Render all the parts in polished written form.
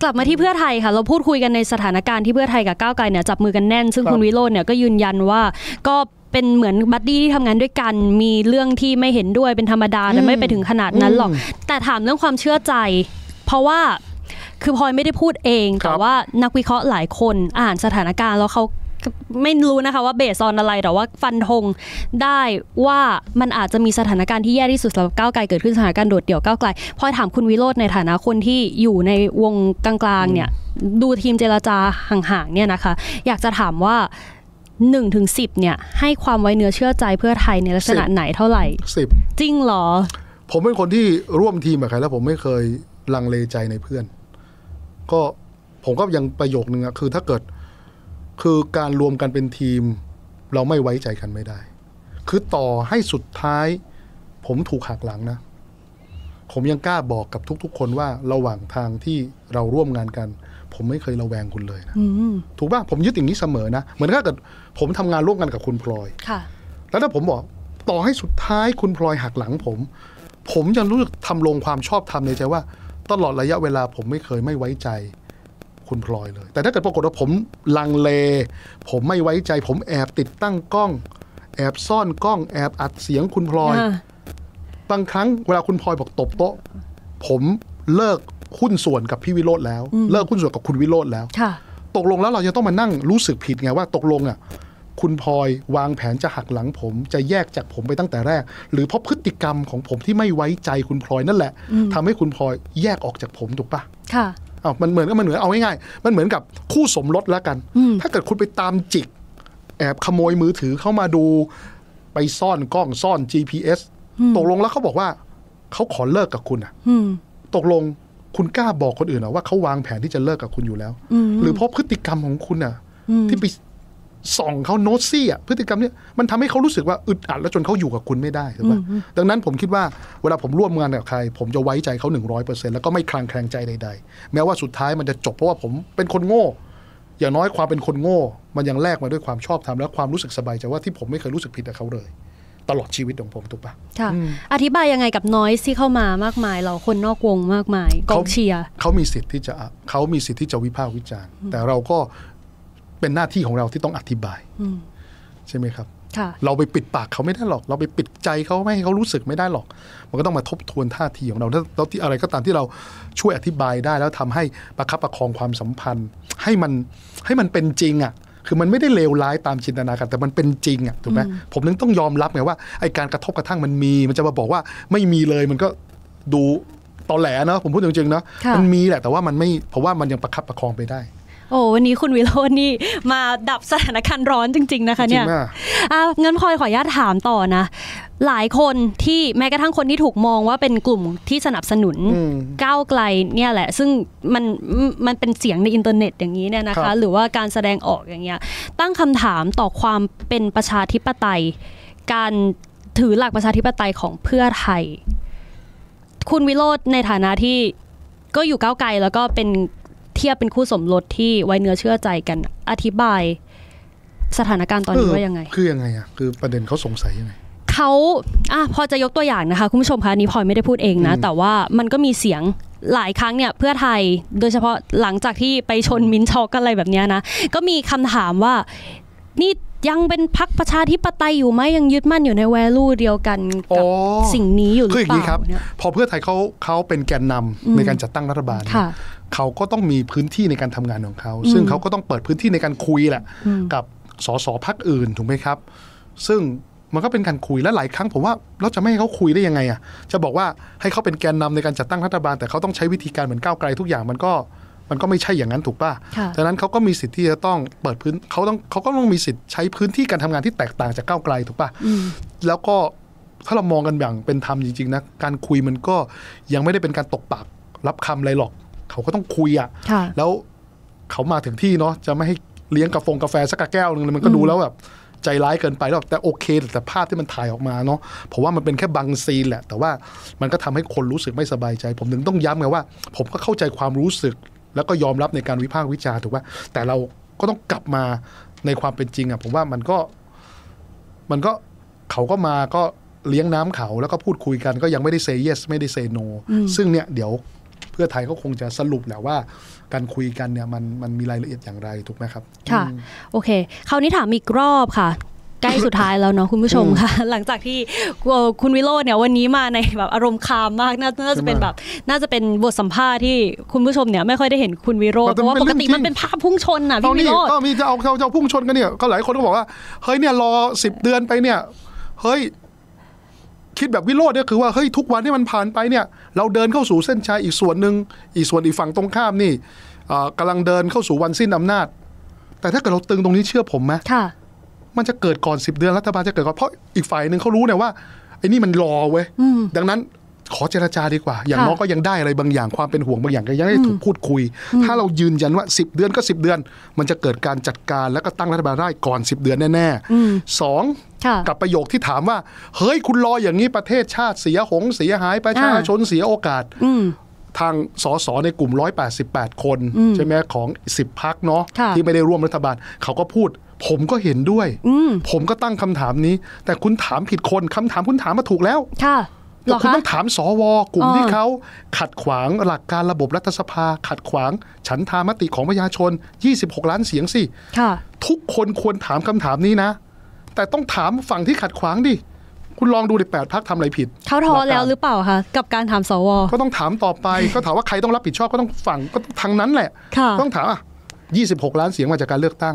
กลับมาที่เพื่อไทยค่ะเราพูดคุยกันในสถานการณ์ที่เพื่อไทยกับก้าวไกลเนี่ยจับมือกันแน่นซึ่งคุณวิโรจน์เนี่ยก็ยืนยันว่าก็เป็นเหมือนบัดดี้ที่ทำงานด้วยกันมีเรื่องที่ไม่เห็นด้วยเป็นธรรมดาแต่ไม่ไปถึงขนาดนั้นหรอกแต่ถามเรื่องความเชื่อใจเพราะว่าคือพลอยไม่ได้พูดเองแต่ว่านักวิเคราะห์หลายคนอ่านสถานการณ์แล้วเขาไม่รู้นะคะว่าเบสออนอะไรแต่ว่าฟันธงได้ว่ามันอาจจะมีสถานการณ์ที่แย่ที่สุดสำหรับก้าวไกลเกิดขึ้นสถานการณ์โดดเดี่ยวก้าวไกลพลอยถามคุณวิโรจน์ในฐานะคนที่อยู่ในวงกลางๆเนี่ยดูทีมเจรจาห่างๆเนี่ยนะคะอยากจะถามว่า1 ถึง 10เนี่ยให้ความไว้เนื้อเชื่อใจเพื่อไทยในลักษณะไหนเท่าไหร่10จริงเหรอผมเป็นคนที่ร่วมทีมกับใครแล้วผมไม่เคยลังเลใจในเพื่อนก็ผมก็ยังประโยคนึงอะคือถ้าเกิดคือการรวมกันเป็นทีมเราไม่ไว้ใจกันไม่ได้คือต่อให้สุดท้ายผมถูกหักหลังนะผมยังกล้าบอกกับทุกๆคนว่าระหว่างทางที่เราร่วมงานกันผมไม่เคยระแวงคุณเลยนะถูกป่ะผมยึดอย่างนี้เสมอนะเหมือนถ้าเกิดผมทำงานร่วมกันกับคุณพลอยแล้วถ้าผมบอกต่อให้สุดท้ายคุณพลอยหักหลังผมยังรู้สึกทำลงความชอบธรรมในใจว่าตลอดระยะเวลาผมไม่เคยไม่ไว้ใจคุณพลอยเลยแต่ถ้าเกิดปรากฏว่าผมลังเลผมไม่ไว้ใจผมแอบติดตั้งกล้องแอบซ่อนกล้องแอบอัดเสียงคุณพลอยบางครั้งเวลาคุณพลอยบอกตบโต๊ะผมเลิกหุ้นส่วนกับพี่วิโรจน์แล้วเลิกหุ้นส่วนกับคุณวิโรจน์แล้วตกลงแล้วเราจะต้องมานั่งรู้สึกผิดไงว่าตกลงอ่ะคุณพลอยวางแผนจะหักหลังผมจะแยกจากผมไปตั้งแต่แรกหรือเพราะพฤติกรรมของผมที่ไม่ไว้ใจคุณพลอยนั่นแหละทำให้คุณพลอยแยกออกจากผมถูกปะค่ะมันเหมือนเอาง่ายๆมันเหมือนกับคู่สมรสแล้วกันถ้าเกิดคุณไปตามจิกแอบขโมยมือถือเข้ามาดูไปซ่อนกล้องซ่อน GPS ตกลงแล้วเขาบอกว่าเขาขอเลิกกับคุณอ่ะตกลงคุณกล้าบอกคนอื่นว่าเขาวางแผนที่จะเลิกกับคุณอยู่แล้วหรือเพราะพฤติกรรมของคุณอ่ะที่ไปส่องเขาโนตซี่อ่ะพฤติกรรมเนี้ยมันทำให้เขารู้สึกว่าอึดอัดแล้วจนเขาอยู่กับคุณไม่ได้ถูกป่ะดังนั้นผมคิดว่าเวลาผมร่วมงานกับใครผมจะไว้ใจเขา 100% แล้วก็ไม่คลางแคลงใจใดๆแม้ว่าสุดท้ายมันจะจบเพราะว่าผมเป็นคนโง่อย่างน้อยความเป็นคนโง่มันยังแลกมาด้วยความชอบธรรมและความรู้สึกสบายใจว่าที่ผมไม่เคยรู้สึกผิดกับเขาเลยตลอดชีวิตของผมถูกปะค่ะอธิบายยังไงกับน้อยที่เข้ามามากมายเราคนนอกวงมากมายกองเชียร์เขามีสิทธิ์ที่จะวิพากษ์วิจารณ์แต่เราก็เป็นหน้าที่ของเราที่ต้องอธิบายใช่ไหมครับเราไปปิดปากเขาไม่ได้หรอกเราไปปิดใจเขาไม่ให้เขารู้สึกไม่ได้หรอกมันก็ต้องมาทบทวนท่าทีของเราแล้วที่อะไรก็ตามที่เราช่วยอธิบายได้แล้วทำให้ประคับประคองความสัมพันธ์ให้มันเป็นจริงอ่ะคือมันไม่ได้เลวร้ายตามจินตนาการแต่มันเป็นจริงอ่ะถูกไหมผมนึงต้องยอมรับไงว่าไอการกระทบกระทั่งมันจะมาบอกว่าไม่มีเลยมันก็ดูตอแหลนะผมพูดจริงๆนะมันมีแหละแต่ว่ามันไม่เพราะว่ามันยังประคับประคองไปได้โอ้วันนี้คุณวิโรจน์นี่มาดับสถานการณ์ร้อนจริงๆนะคะเนี่ยเงินพลอยขออนุญาตถามต่อนะหลายคนที่แม้กระทั่งคนที่ถูกมองว่าเป็นกลุ่มที่สนับสนุนก้าวไกลเนี่ยแหละซึ่งมันเป็นเสียงในอินเทอร์เน็ตอย่างนี้เนี่ยนะคะหรือว่าการแสดงออกอย่างเงี้ยตั้งคำถามต่อความเป็นประชาธิปไตยการถือหลักประชาธิปไตยของเพื่อไทยคุณวิโรจน์ในฐานะที่ก็อยู่ก้าวไกลแล้วก็เป็นเทียบเป็นคู่สมรสที่ไว้เนื้อเชื่อใจกันอธิบายสถานการณ์ตอนนี้ว่ายังไงคือยังไงอ่ะคือประเด็นเขาสงสัยยังไงเขาพอจะยกตัวอย่างนะคะคุณผู้ชมคะนี้พลอยไม่ได้พูดเองนะแต่ว่ามันก็มีเสียงหลายครั้งเนี่ยเพื่อไทยโดยเฉพาะหลังจากที่ไปชนมิ้นช็อกอะไรแบบนี้นะก็มีคำถามว่านี่ยังเป็นพรรคประชาธิปไตยอยู่ไหมยังยึดมั่นอยู่ในแวลูเดียวกันกับสิ่งนี้อยู่หรือเปล่าคืออย่างนี้ครับพอเพื่อไทยเขาเป็นแกนนำในการจัดตั้งรัฐบาลเขาก็ต้องมีพื้นที่ในการทำงานของเขาซึ่งเขาก็ต้องเปิดพื้นที่ในการคุยแหละกับสสพรรคอื่นถูกไหมครับซึ่งมันก็เป็นการคุยและหลายครั้งผมว่าเราจะไม่ให้เขาคุยได้ยังไงอ่ะจะบอกว่าให้เขาเป็นแกนนำในการจัดตั้งรัฐบาลแต่เขาต้องใช้วิธีการเหมือนก้าวไกลทุกอย่างมันก็ไม่ใช่อย่างนั้นถูกป่ะดังนั้นเขาก็มีสิทธิ์ที่จะต้องเปิดพื้นเขาก็ต้องมีสิทธิ์ใช้พื้นที่การทำงานที่แตกต่างจากก้าวไกลถูกป่ะแล้วก็ถ้าเรามองกันอย่างเป็นธรรมจริงๆนะการคุยมันก็ยังไม่ได้เป็นการตกปากรับคำอะไรหรอกเขาก็ต้องคุยอ่ะแล้วเขามาถึงที่เนาะจะไม่ให้เลี้ยงกาแฟสักแก้วนึงมันก็ดูแล้วแบบใจร้ายเกินไปแล้วแต่โอเคแต่ภาพที่มันถ่ายออกมาเนาะเพราะว่ามันเป็นแค่บางซีนแหละแต่ว่ามันก็ทำให้คนรู้สึกไม่สบายใจผมถึงต้องย้ำไงว่าผมก็เข้าใจความรู้สึกแล้วก็ยอมรับในการวิพากษ์วิจารณ์ถูกป่ะแต่เราก็ต้องกลับมาในความเป็นจริงอ่ะผมว่ามันก็เขาก็มาก็เลี้ยงน้ำเขาแล้วก็พูดคุยกันก็ยังไม่ได้เซย์เยสไม่ได้เซย์โนซึ่งเนี่ยเดี๋ยวเพื่อไทยเขาคงจะสรุปแหละว่าการคุยกันเนี่ยมันมีรายละเอียดอย่างไรถูกไหมครับค่ะโอเคคราวนี้ถามอีกรอบค่ะใกล้สุดท้ายแล้วเนาะคุณผู้ชมค่ะหลังจากที่คุณวิโรจน์เนี่ยวันนี้มาในแบบอารมณ์คามมากน่าจะเป็นแบบน่าจะเป็นบทสัมภาษณ์ที่คุณผู้ชมเนี่ยไม่ค่อยได้เห็นคุณวิโรจน์เพราะว่าปกติมันเป็นภาพพุ่งชนน่ะพี่วิโรจน์ก็มีจะเอาพุ่งชนกันเนี่ยก็หลายคนก็บอกว่าเฮ้ยเนี่ยรอ10 เดือนไปเนี่ยเฮ้ยคิดแบบวิโรจน์เนี่ยคือว่าเฮ้ยทุกวันที่มันผ่านไปเนี่ยเราเดินเข้าสู่เส้นชัยอีกส่วนหนึ่งอีกฝั่งตรงข้ามนี่กำลังเดินเข้าสู่วันสิ้นอำนาจแต่ถ้าเกิดเราตึงตรงนี้เชื่อผมไหมมันจะเกิดก่อน10 เดือนรัฐบาลจะเกิดก่อนเพราะอีกฝ่ายหนึ่งเขารู้เนี่ยว่าไอ้นี่มันรอเว้ยดังนั้นขอเจรจาดีกว่าอย่างน้อยก็ยังได้อะไรบางอย่างความเป็นห่วงบางอย่างก็ยังได้ถูกพูดคุยถ้าเรายืนยันว่า10 เดือนก็10 เดือนมันจะเกิดการจัดการแล้วก็ตั้งรัฐบาลได้ก่อน10 เดือนแน่ๆ2กับประโยคที่ถามว่าเฮ้ยคุณรออย่างนี้ประเทศชาติเสียหายประชาชนเสียโอกาสทางสสในกลุ่ม188 คนใช่ไหมของ10 พรรคเนาะที่ไม่ได้ร่วมรัฐบาลเขาก็พูดผมก็เห็นด้วยผมก็ตั้งคำถามนี้แต่คุณถามผิดคนคำถามคุณถามมาถูกแล้วคุณต้องถามสวกลุ่มที่เขาขัดขวางหลักการระบบรัฐสภาขัดขวางฉันทามติของประชาชน26 ล้านเสียงสิทุกคนควรถามคำถามนี้นะแต่ต้องถามฝั่งที่ขัดขวางดิคุณลองดูดิ8 พรรคทำอะไรผิดเขาท้อแล้วหรือเปล่าคะกับการถามสวก็ต้องถามต่อไปก็ถามว่าใครต้องรับผิดชอบก็ต้องฝั่งก็ทางนั้นแหละต้องถาม26 ล้านเสียงมาจากการเลือกตั้ง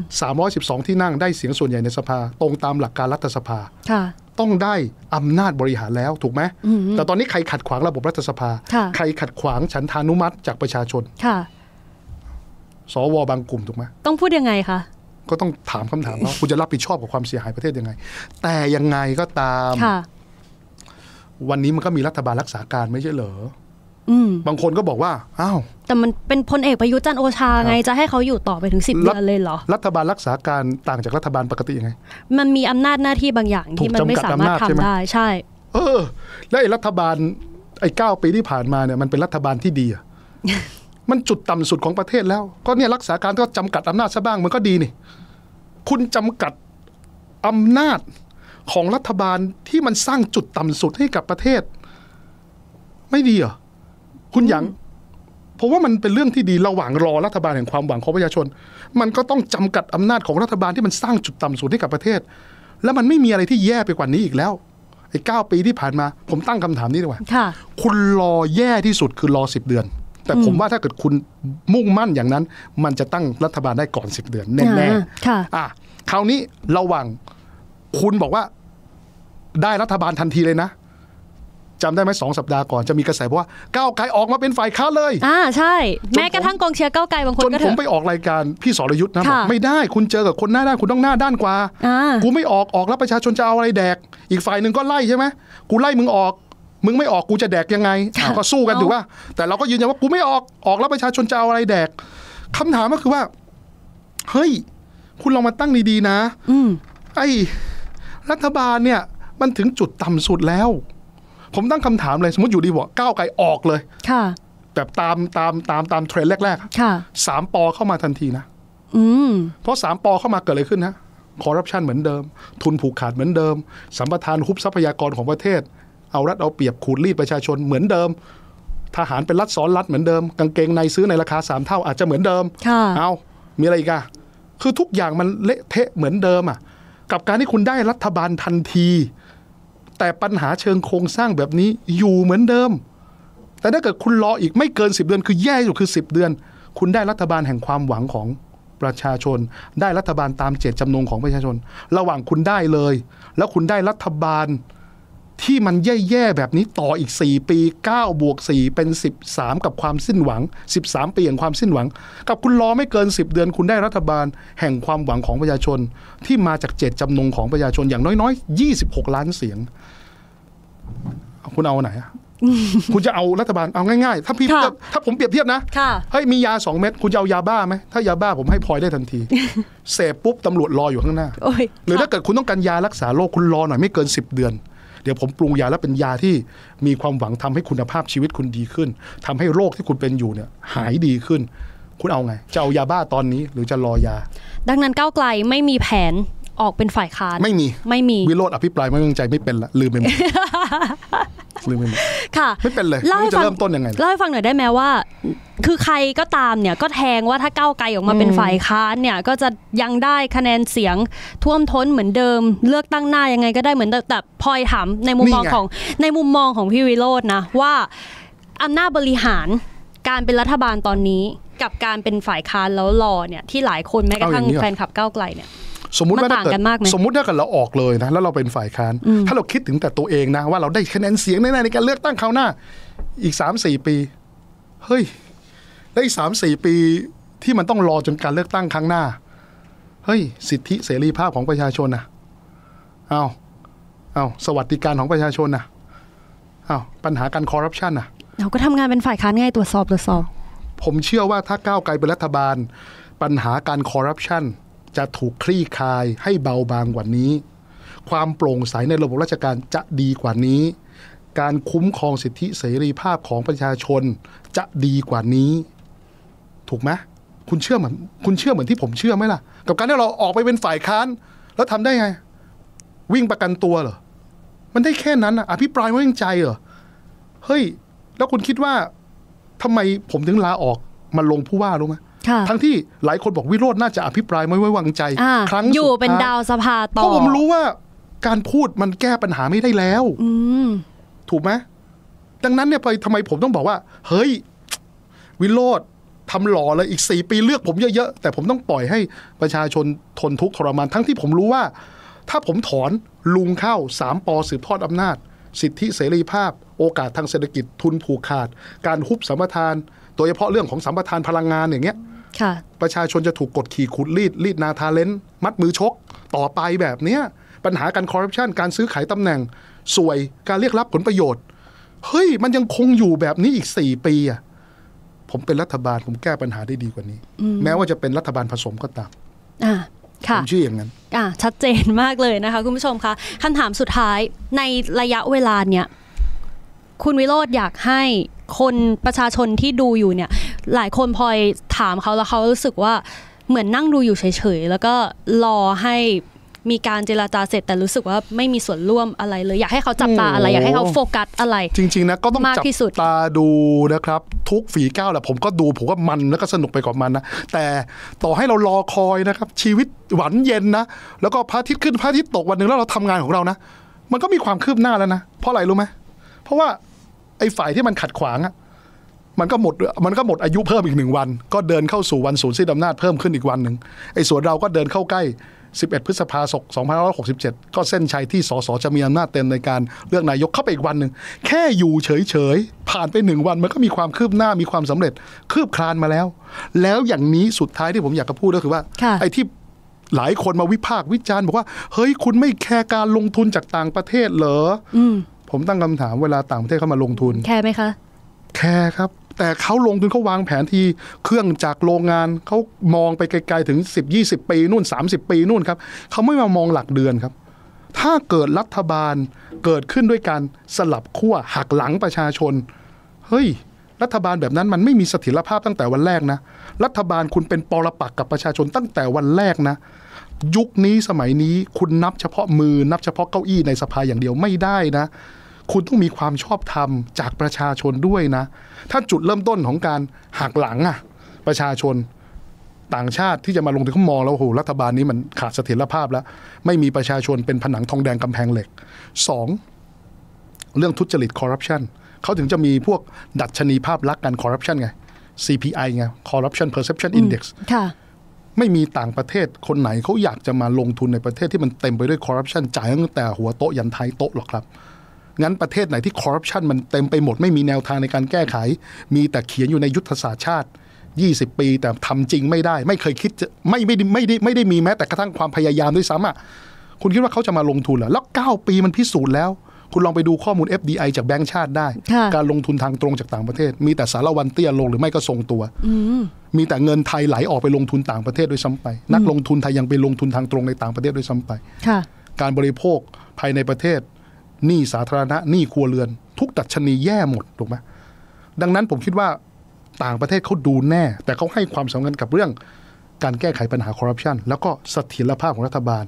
312 ที่นั่งได้เสียงส่วนใหญ่ในสภาตรงตามหลักการรัฐสภาต้องได้อำนาจบริหารแล้วถูกไหมแต่ตอนนี้ใครขัดขวางระบบรัฐสภาใครขัดขวางฉันทานุมัติจากประชาชนสวบางกลุ่มถูกไหมต้องพูดยังไงคะก็ต้องถามคำถามว่าคุณจะรับผิดชอบกับความเสียหายประเทศยังไงแต่ยังไงก็ตามวันนี้มันก็มีรัฐบาลรักษาการไม่ใช่เหรอบางคนก็บอกว่าอ้าวแต่มันเป็นพลเอกประยุทธ์จันทร์โอชาไงจะให้เขาอยู่ต่อไปถึง10 เดือนเลยเหรอรัฐบาลรักษาการต่างจากรัฐบาลปกติยังไงมันมีอำนาจหน้าที่บางอย่างที่มันไม่สามารถทำได้ใช่และไอ้รัฐบาลไอ้9 ปีที่ผ่านมาเนี่ยมันเป็นรัฐบาลที่ดีอ่ะ มันจุดต่ำสุดของประเทศแล้วก็เนี่ยรักษาการก็จำกัดอำนาจซะบ้างมันก็ดีนี่คุณจำกัดอำนาจของรัฐบาลที่มันสร้างจุดต่ำสุดให้กับประเทศไม่ดีเหรอคุณหยางผมว่ามันเป็นเรื่องที่ดีระหว่างรอรัฐบาลแห่งความหวังของประชาชนมันก็ต้องจำกัดอำนาจของรัฐบาลที่มันสร้างจุดต่ำสุดให้กับประเทศแล้วมันไม่มีอะไรที่แย่ไปกว่านี้อีกแล้วไอ้9 ปีที่ผ่านมาผมตั้งคำถามนี้ดีกว่าคุณรอแย่ที่สุดคือรอ10 เดือนแต่ผมว่าถ้าเกิดคุณมุ่งมั่นอย่างนั้นมันจะตั้งรัฐบาลได้ก่อน10 เดือนแน่ๆคราวนี้ระหว่างคุณบอกว่าได้รัฐบาลทันทีเลยนะจำได้ไหม2 สัปดาห์ก่อนจะมีกระแสว่าก้าวไกลออกมาเป็นฝ่ายค้านเลยใช่แม้กระทั่งกองเชียร์ก้าวไกลบางคนก็จนผมไปออกรายการพี่สรยุทธ์นะบอกไม่ได้คุณเจอกับคนหน้าด้านคุณต้องหน้าด้านกว่ากูไม่ออกแล้วประชาชนจะเอาอะไรแดกอีกฝ่ายหนึ่งก็ไล่ใช่ไหมกูไล่มึงออกมึงไม่ออกกูจะแดกยังไงก็สู้กันถูกป่ะแต่เราก็ยืนยันว่ากูไม่ออกแล้วประชาชนจะเอาอะไรแดกคำถามก็คือว่าเฮ้ยคุณลองมาตั้งดีๆนะไอ้รัฐบาลเนี่ยมันถึงจุดต่ำสุดแล้วผมตั้งคำถามเลยสมมติอยู่ดีบอกก้าวไกลออกเลยแบบตามเทรนด์แรกๆ3 ป.เข้ามาทันทีนะเพราะ3 ป.เข้ามาเกิดอะไรขึ้นนะคอร์รัปชันเหมือนเดิมทุนผูกขาดเหมือนเดิมสัมปทานฮุบทรัพยากรของประเทศเอารัดเอาเปรียบขูดรีดประชาชนเหมือนเดิมทหารเป็นรัฐซ้อนรัฐเหมือนเดิมกางเกงในซื้อในราคา3 เท่าอาจจะเหมือนเดิมเอามีอะไรอีกอะคือทุกอย่างมันเละเทะเหมือนเดิมอะกับการที่คุณได้รัฐบาลทันทีแต่ปัญหาเชิงโครงสร้างแบบนี้อยู่เหมือนเดิมแต่ถ้าเกิดคุณรออีกไม่เกิน10 เดือนคือแย่สุดคือ10 เดือนคุณได้รัฐบาลแห่งความหวังของประชาชนได้รัฐบาลตามเจตจำนงของประชาชนระหว่างคุณได้เลยแล้วคุณได้รัฐบาลที่มันแย่ๆแบบนี้ต่ออีก4 ปี9 บวก 4เป็น13กับความสิ้นหวัง13 ปีแห่งความสิ้นหวังกับคุณรอไม่เกิน10 เดือนคุณได้รัฐบาลแห่งความหวังของประชาชนที่มาจากเจตจำนงของประชาชนอย่างน้อยๆ26 ล้านเสียงคุณเอาไหนอะ คุณจะเอารัฐบาลเอาง่ายๆถ้าผมเปรียบเทียบนะเฮ้ยมียา2 เม็ดคุณจะเอายาบ้าไหมถ้ายาบ้าผมให้พลอยได้ทันทีเสพปุ๊บตำรวจรออยู่ข้างหน้าหรือถ้าเกิดคุณต้องการยารักษาโรคคุณรอหน่อยไม่เกิน10 เดือนเดี๋ยวผมปรุงยาแล้วเป็นยาที่มีความหวังทำให้คุณภาพชีวิตคุณดีขึ้นทำให้โรคที่คุณเป็นอยู่เนี่ยหายดีขึ้นคุณเอาไงจะเอายาบ้าตอนนี้หรือจะรอยาดังนั้นก้าวไกลไม่มีแผนออกเป็นฝ่ายค้านไม่มีวิโรจน์อภิปรายไม่ไว้วางใจไม่เป็นละลืมไปหมดค่ะไม่เป็นเลยไม่จะเริ่มต้นยังไงเล่าให้ฟังหน่อยได้ไหมว่าคือใครก็ตามเนี่ยก็แทงว่าถ้าก้าวไกลออกมาเป็นฝ่ายค้านเนี่ยก็จะยังได้คะแนนเสียงท่วมท้นเหมือนเดิมเลือกตั้งหน้ายังไงก็ได้เหมือนแต่พลอยถามในมุมมองของพี่วิโรจน์นะว่าอำนาจบริหารการเป็นรัฐบาลตอนนี้กับการเป็นฝ่ายค้านแล้วรอเนี่ยที่หลายคนแม้กระทั่งแฟนคลับก้าวไกลเนี่ยสมมุติว่าถ้าเกิดเราออกเลยนะแล้วเราเป็นฝ่ายค้านถ้าเราคิดถึงแต่ตัวเองนะว่าเราได้คะแนนเสียงแน่ๆในการเลือกตั้งคราวหน้าอีก 3-4 ปีเฮ้ยแล้วอีก 3-4 ปีที่มันต้องรอจนการเลือกตั้งครั้งหน้าเฮ้ยสิทธิเสรีภาพของประชาชนนะเอาสวัสดิการของประชาชนนะเอาปัญหาการคอร์รัปชันนะเราก็ทำงานเป็นฝ่ายค้านง่ายตรวจสอบผมเชื่อว่าถ้าก้าวไกลเป็นรัฐบาลปัญหาการคอร์รัปชันจะถูกคลี่คลายให้เบาบางกว่านี้ความโปร่งใสในระบบราชการจะดีกว่านี้การคุ้มครองสิทธิเสรีภาพของประชาชนจะดีกว่านี้ถูกไหมคุณเชื่อเหมือนที่ผมเชื่อไหมล่ะกับการที่เราออกไปเป็นฝ่ายค้านแล้วทำได้ไงวิ่งประกันตัวเหรอมันได้แค่นั้นอภิปรายไม่ไว้วางใจเหรอเฮ้ยแล้วคุณคิดว่าทำไมผมถึงลาออกมาลงผู้ว่ารู้ไหมทั้งที่หลายคนบอกวิโรจน์น่าจะอภิปรายไม่ไว้วางใจครั้งอยู่เป็นดาวสภาต่อเพราะผมรู้ว่าการพูดมันแก้ปัญหาไม่ได้แล้วถูกไหมดังนั้นเนี่ยทำไมผมต้องบอกว่าเฮ้ยวิโรจน์ทำหล่อเลยอีก4 ปีเลือกผมเยอะๆแต่ผมต้องปล่อยให้ประชาชนทนทุกข์ทรมานทั้งที่ผมรู้ว่าถ้าผมถอนลุงเข้า3 ป.สืบทอดอำนาจสิทธิเสรีภาพโอกาสทางเศรษฐกิจทุนผูกขาดการฮุบสัมปทานโดยเฉพาะเรื่องของสัมปทานพลังงานอย่างเงี้ยประชาชนจะถูกกดขี่ขูดรีดนาทาเลนมัดมือชกต่อไปแบบเนี้ยปัญหาการคอร์รัปชันการซื้อขายตำแหน่งสวยการเรียกรับผลประโยชน์เฮ้ยมันยังคงอยู่แบบนี้อีก4 ปีอ่ะผมเป็นรัฐบาลผมแก้ปัญหาได้ดีกว่านี้แม้ว่าจะเป็นรัฐบาลผสมก็ตามผมเชื่ออย่างนั้นชัดเจนมากเลยนะคะคุณผู้ชมคะคำถามสุดท้ายในระยะเวลาเนี้ยคุณวิโรจน์อยากให้คนประชาชนที่ดูอยู่เนี่ยหลายคนพลอยถามเขาแล้วเขารู้สึกว่าเหมือนนั่งดูอยู่เฉยๆแล้วก็รอให้มีการเจรจาเสร็จแต่รู้สึกว่าไม่มีส่วนร่วมอะไรเลยอยากให้เขาจับตาอะไรอยากให้เขาโฟกัสอะไรจริงๆนะก็ต้องจับตาดูนะครับทุกฝีก้าวแหละผมก็ดูผมก็มันแล้วก็สนุกไปกับมันนะแต่ต่อให้เรารอคอยนะครับชีวิตหวานเย็นนะแล้วก็พระอาทิตย์ขึ้นพระอาทิตย์ตกวันนึงแล้วเราทำงานของเรานะมันก็มีความคืบหน้าแล้วนะเพราะอะไรรู้ไหมเพราะว่าไอ้ฝ่ายที่มันขัดขวางอะมันก็หมดอายุเพิ่มอีก1 วันก็เดินเข้าสู่วันสูญสิ้นอำนาจเพิ่มขึ้นอีกวันหนึ่งไอ้ส่วนเราก็เดินเข้าใกล้11 พฤษภาคม 2567ก็เส้นชัยที่สสจะมีอำนาจเต็มในการเลือกนายกเข้าไปอีกวันหนึ่งแค่อยู่เฉยๆผ่านไป1 วันมันก็มีความคืบหน้ามีความสำเร็จคืบคลานมาแล้วอย่างนี้สุดท้ายที่ผมอยากจะพูดก็คือว่าไอ้ที่หลายคนมาวิพากษ์วิจารณ์บอกว่าเฮ้ยคุณไม่แคร์การลงทุนจากต่างประเทศเหรอผมตั้งคำถามเวลาต่างประเทศเข้ามาลงทุนแคร์ไหมคะแคร์ครับแต่เขาลงทุนเขาวางแผนทีเครื่องจากโรงงานเขามองไปไกลๆถึง10-20 ปีนู่น30 ปีนู่นครับเขาไม่มามองหลักเดือนครับถ้าเกิดรัฐบาลเกิดขึ้นด้วยการสลับขั้วหักหลังประชาชนเฮ้ยรัฐบาลแบบนั้นมันไม่มีเสถียรภาพตั้งแต่วันแรกนะรัฐบาลคุณเป็นปรปักษ์กับประชาชนตั้งแต่วันแรกนะยุคนี้สมัยนี้คุณนับเฉพาะมือนับเฉพาะเก้าอี้ในสภาอย่างเดียวไม่ได้นะคุณต้องมีความชอบธรรมจากประชาชนด้วยนะถ้าจุดเริ่มต้นของการหักหลังประชาชนต่างชาติที่จะมาลงทุนเขามองแล้วโหรัฐบาลนี้มันขาดเสถียรภาพแล้วไม่มีประชาชนเป็นผนังทองแดงกำแพงเหล็ก2เรื่องทุจริตคอร์รัปชันเขาถึงจะมีพวกดัชนีภาพลักษณ์การคอร์รัปชันไง CPI ไง Corruption Perception Index ไม่มีต่างประเทศคนไหนเขาอยากจะมาลงทุนในประเทศที่มันเต็มไปด้วยคอร์รัปชันจ่ายตั้งแต่หัวโต๊ะยันท้ายโต๊ะหรอกครับงั้นประเทศไหนที่คอร์รัปชันมันเต็มไปหมดไม่มีแนวทางในการแก้ไขมีแต่เขียนอยู่ในยุทธศาสตร์ชาติ20 ปีแต่ทำจริงไม่ได้ไม่เคยคิดจะไม่ได้มีแม้แต่กระทั่งความพยายามด้วยซ้ำคุณคิดว่าเขาจะมาลงทุนเหรอแล้ว9 ปีมันพิสูจน์แล้วคุณลองไปดูข้อมูล FDI จากแบงก์ชาติได้การลงทุนทางตรงจากต่างประเทศมีแต่สารวันเตี้ยลงหรือไม่ก็ทรงตัวมีแต่เงินไทยไหลออกไปลงทุนต่างประเทศด้วยซ้ำไปนักลงทุนไทยยังไปลงทุนทางตรงในต่างประเทศด้วยซ้ำไปการบริโภคภายในประเทศหนี้สาธารณะหนี้ครัวเรือนทุกดัชนีแย่หมดถูกไหมดังนั้นผมคิดว่าต่างประเทศเขาดูแน่แต่เขาให้ความสำคัญกับเรื่องการแก้ไขปัญหาคอร์รัปชันแล้วก็เสถียรภาพของรัฐบาล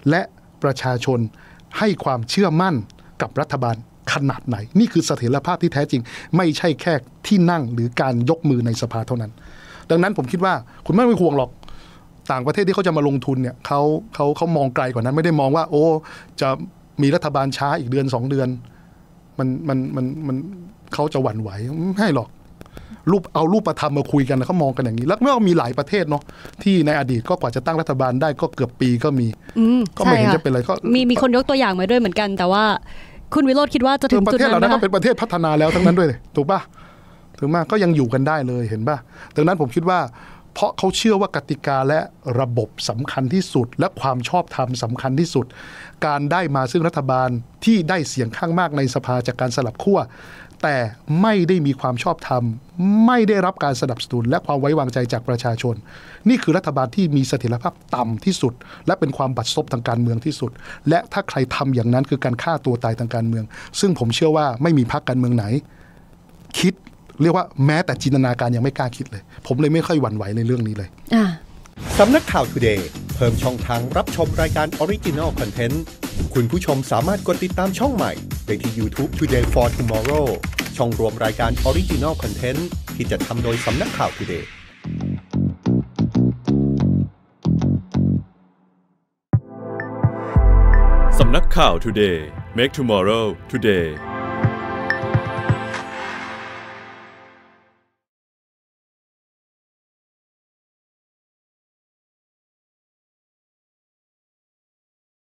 และประชาชนให้ความเชื่อมั่นกับรัฐบาลขนาดไหนนี่คือเสถียรภาพที่แท้จริงไม่ใช่แค่ที่นั่งหรือการยกมือในสภาเท่านั้นดังนั้นผมคิดว่าคุณไม่ต้องห่วงหรอกต่างประเทศที่เขาจะมาลงทุนเนี่ยเขามองไกลกว่านั้นไม่ได้มองว่าโอ้จะมีรัฐบาลช้าอีกเดือน2 เดือนมันเขาจะหวั่นไหวไม่หรอกเอารูปธรรมมาคุยกันแล้วเขามองกันอย่างนี้แล้วเมื่อมีหลายประเทศเนาะที่ในอดีตก็กว่าจะตั้งรัฐบาลได้ก็เกือบปีก็มีก็ไม่เห็นจะเป็นอะไรก็มีคนยกตัวอย่างมาด้วยเหมือนกันแต่ว่าคุณวิโรจน์คิดว่าจะถึงจุดนั้นไหมคะประเทศเหล่านั้นก็เป็นประเทศพัฒนาแล้วทั้งนั้นด้วยถูกป่ะถึงมากก็ยังอยู่กันได้เลยเห็นป่ะดังนั้นผมคิดว่าเพราะเขาเชื่อว่ากติกาและระบบสำคัญที่สุดและความชอบธรรมสำคัญที่สุดการได้มาซึ่งรัฐบาลที่ได้เสียงข้างมากในสภาจากการสลับขั้วแต่ไม่ได้มีความชอบธรรมไม่ได้รับการสนับสนุนและความไว้วางใจจากประชาชนนี่คือรัฐบาลที่มีเสถียรภาพต่ำที่สุดและเป็นความบัดซบทางการเมืองที่สุดและถ้าใครทำอย่างนั้นคือการฆ่าตัวตายทางการเมืองซึ่งผมเชื่อว่าไม่มีพรรคการเมืองไหนคิดเรียกว่าแม้แต่จินตนาการยังไม่กล้าคิดเลยผมเลยไม่ค่อยหวั่นไหวในเรื่องนี้เลยสำนักข่าว Today เพิ่มช่องทางรับชมรายการ Original Content คุณผู้ชมสามารถกดติดตามช่องใหม่ได้ที่ YouTube Today for Tomorrow ช่องรวมรายการ Original Content ที่จะทำโดยสำนักข่าว Today สำนักข่าว Today Make Tomorrow Today